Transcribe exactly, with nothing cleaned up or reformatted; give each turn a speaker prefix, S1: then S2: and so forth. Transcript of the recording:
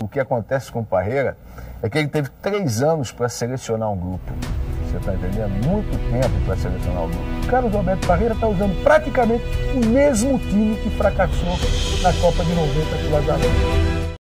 S1: o que acontece com o Parreira é que ele teve três anos para selecionar um grupo. Você está entendendo? Muito tempo para selecionar o grupo. O Carlos Alberto Parreira está usando praticamente o mesmo time que fracassou na Copa de noventa pela Zarão.